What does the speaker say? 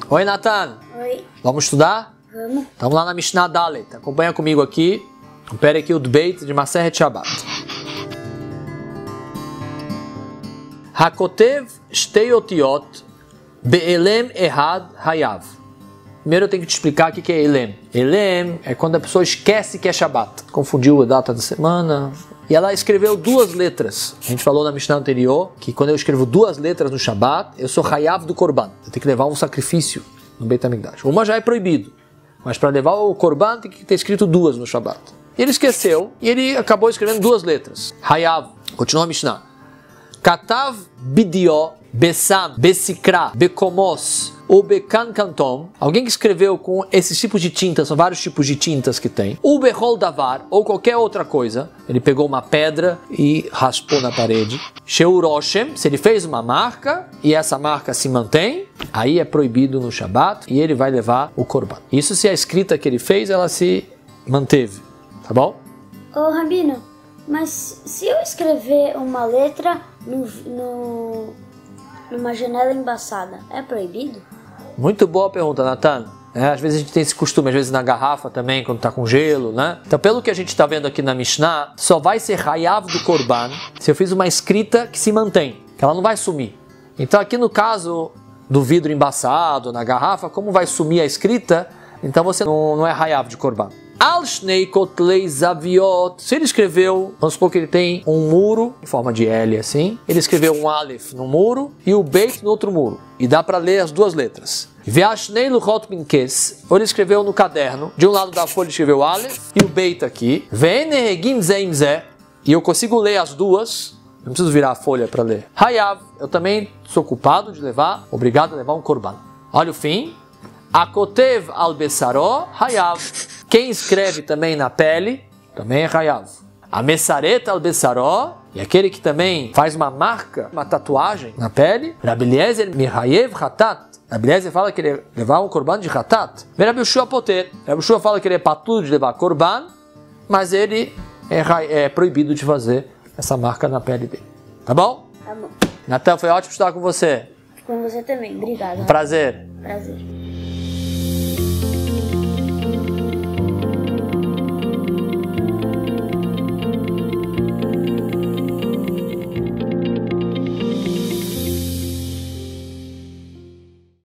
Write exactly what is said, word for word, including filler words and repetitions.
Oi, Natan. Oi. Vamos estudar? Vamos. Estamos lá na Mishnah Dalet. Acompanha comigo aqui. Compare aqui o Beit de Maseret Shabbat. Hakotev shtei otiot be'elem ehad hayav. Primeiro eu tenho que te explicar o que é Elem. Elem é quando a pessoa esquece que é Shabbat. Confundiu a data da semana. E ela escreveu duas letras. A gente falou na Mishnah anterior que quando eu escrevo duas letras no Shabbat, eu sou Hayav do Korban. Eu tenho que levar um sacrifício no Beit HaMikdash. Uma já é proibido. Mas para levar o Korban tem que ter escrito duas no Shabbat. E ele esqueceu e ele acabou escrevendo duas letras. Hayav. Continua a Mishnah. Katav bidio besam besikra bekomos ou bekan kantom. Alguém que escreveu com esses tipos de tintas, são vários tipos de tintas que tem. O behol davar ou qualquer outra coisa. Ele pegou uma pedra e raspou na parede. Sheuroshem, se ele fez uma marca e essa marca se mantém, aí é proibido no Shabat e ele vai levar o Korban. Isso se a escrita que ele fez, ela se manteve. Tá bom? Ô, Rabino, mas se eu escrever uma letra no, no, numa janela embaçada, é proibido? Muito boa pergunta, Natan. É, às vezes a gente tem esse costume, às vezes na garrafa também, quando está com gelo, né? Então, pelo que a gente está vendo aqui na Mishnah, só vai ser Hayav do Korban se eu fiz uma escrita que se mantém, que ela não vai sumir. Então, aqui no caso do vidro embaçado, na garrafa, como vai sumir a escrita, então você não, não é Hayav de Korban. Al shnei kotlei zaviot. Se ele escreveu, vamos supor que ele tem um muro em forma de L assim. Ele escreveu um Aleph no muro e o Beit no outro muro. E dá para ler as duas letras. Ve'ashnei luchot minkes. Ou ele escreveu no caderno. De um lado da folha ele escreveu Aleph e o Beit aqui. Ve'enehegim zeim ze. E eu consigo ler as duas. Não preciso virar a folha para ler. Hayav. Eu também sou culpado de levar, obrigado a levar um korban. Olha o fim. Akotev al besaró hayav. Quem escreve também na pele, também é Hayav. A Mesaret al Besaró, e aquele que também faz uma marca, uma tatuagem na pele, Rabi Eliezer Mihayev Hatat. Rabi Eliezer fala que ele levar um korban de Hatat. Rabi Yoshua Poter. Rabi Yoshua fala que ele é patudo de levar korban, mas ele é, é proibido de fazer essa marca na pele dele. Tá bom? Tá bom. Natan, foi ótimo estar com você. Com você também, obrigado. Um prazer. Prazer.